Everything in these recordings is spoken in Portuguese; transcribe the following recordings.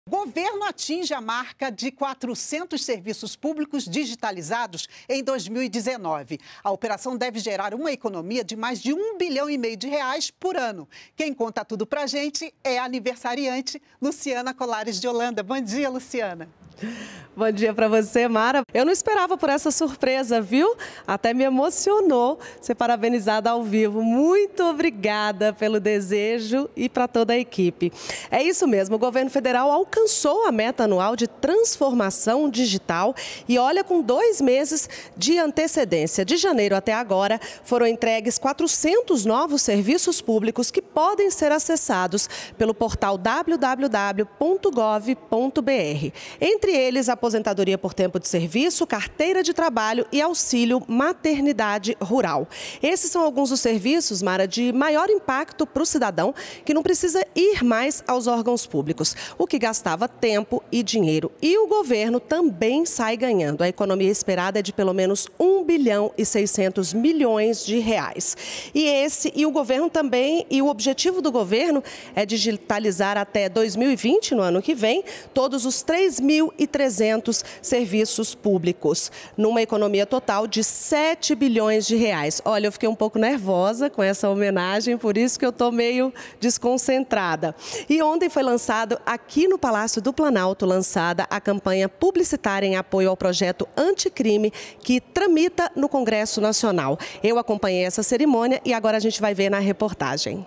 O governo atinge a marca de 400 serviços públicos digitalizados em 2019. A operação deve gerar uma economia de mais de R$1,5 bilhão por ano. Quem conta tudo pra gente é a aniversariante Luciana Colares de Holanda. Bom dia, Luciana. Bom dia para você, Mara. Eu não esperava por essa surpresa, viu? Até me emocionou ser parabenizada ao vivo. Muito obrigada pelo desejo e para toda a equipe. É isso mesmo, o governo federal alcançou a meta anual de transformação digital e olha, com 2 meses de antecedência. De janeiro até agora, foram entregues 400 novos serviços públicos que podem ser acessados pelo portal www.gov.br. Entre eles, aposentadoria por tempo de serviço, carteira de trabalho e auxílio maternidade rural. Esses são alguns dos serviços, Mara, de maior impacto para o cidadão que não precisa ir mais aos órgãos públicos, o que gastava tempo e dinheiro. E o governo também sai ganhando. A economia esperada é de pelo menos R$1,6 bilhão. E o governo também, e o objetivo do governo é digitalizar até 2020, no ano que vem, todos os 3.300 serviços públicos, numa economia total de R$7 bilhões. Olha, eu fiquei um pouco nervosa com essa homenagem, por isso que eu estou meio desconcentrada. E ontem foi lançado aqui no Palácio do Planalto, lançada a campanha publicitária em apoio ao projeto anticrime que tramita no Congresso Nacional. Eu acompanhei essa cerimônia e agora a gente vai ver na reportagem.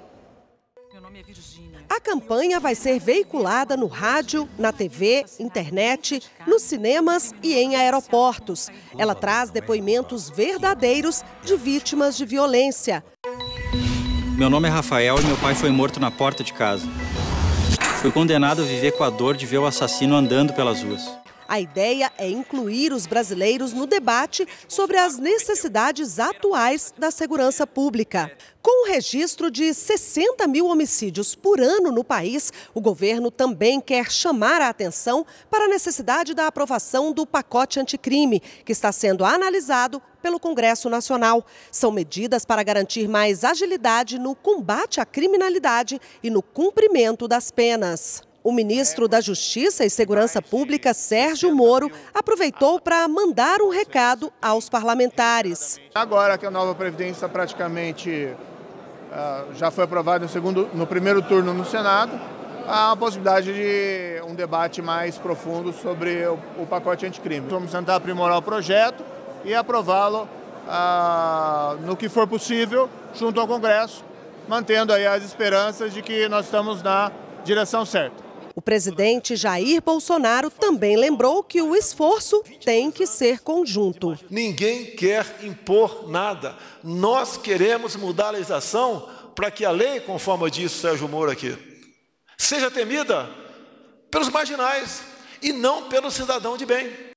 A campanha vai ser veiculada no rádio, na TV, internet, nos cinemas e em aeroportos. Ela traz depoimentos verdadeiros de vítimas de violência. Meu nome é Rafael e meu pai foi morto na porta de casa. Fui condenado a viver com a dor de ver o assassino andando pelas ruas. A ideia é incluir os brasileiros no debate sobre as necessidades atuais da segurança pública. Com o registro de 60 mil homicídios por ano no país, o governo também quer chamar a atenção para a necessidade da aprovação do pacote anticrime, que está sendo analisado pelo Congresso Nacional. São medidas para garantir mais agilidade no combate à criminalidade e no cumprimento das penas. O ministro da Justiça e Segurança Pública, Sérgio Moro, aproveitou para mandar um recado aos parlamentares. Agora que a nova Previdência praticamente já foi aprovada no primeiro turno no Senado, há a possibilidade de um debate mais profundo sobre o pacote anticrime. Vamos tentar aprimorar o projeto e aprová-lo no que for possível junto ao Congresso, mantendo aí as esperanças de que nós estamos na direção certa. O presidente Jair Bolsonaro também lembrou que o esforço tem que ser conjunto. Ninguém quer impor nada. Nós queremos mudar a legislação para que a lei, conforme disse o Sérgio Moro aqui, seja temida pelos marginais e não pelo cidadão de bem.